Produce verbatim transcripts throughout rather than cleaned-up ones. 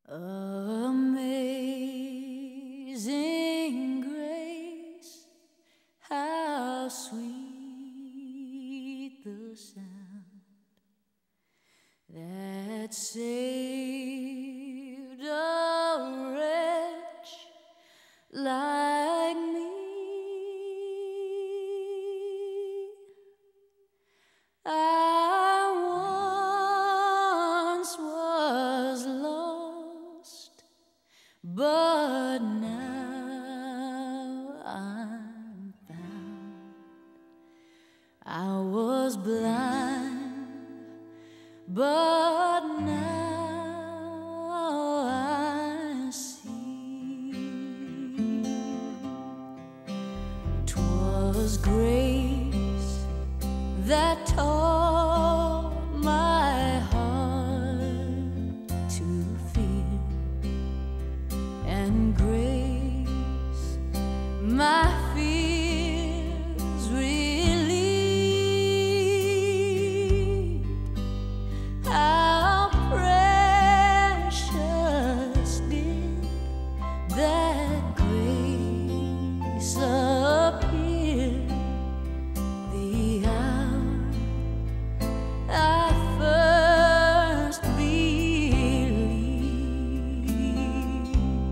Amazing grace, how sweet the sound that saved a wretch like me. I once was lost, but now I'm found. I was blind, but now I see. 'Twas grace that taught my heart to fear, and grace my fears relieved. How precious did that grace appear the hour I first believed.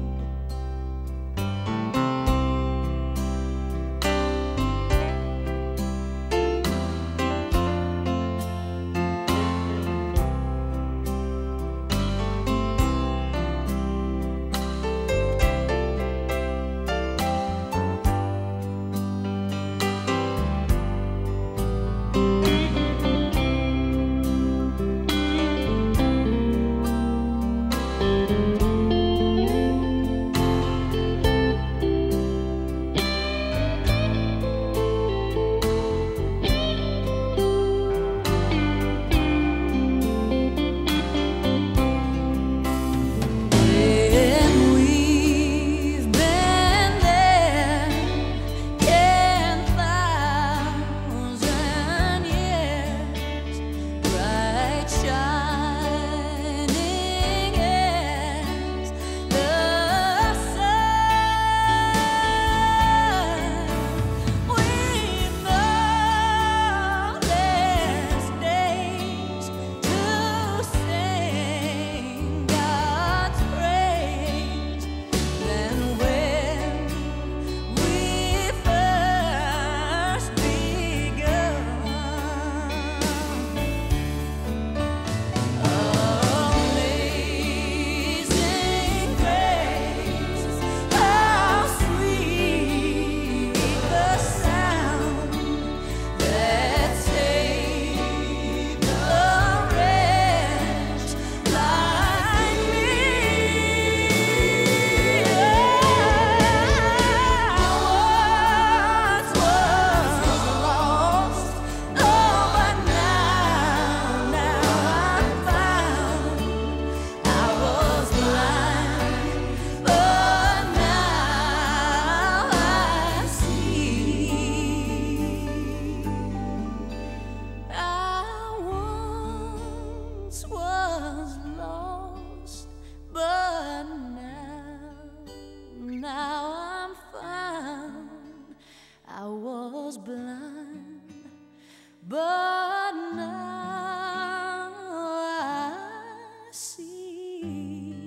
Was lost, but now, now I'm found. I was blind, but now I see.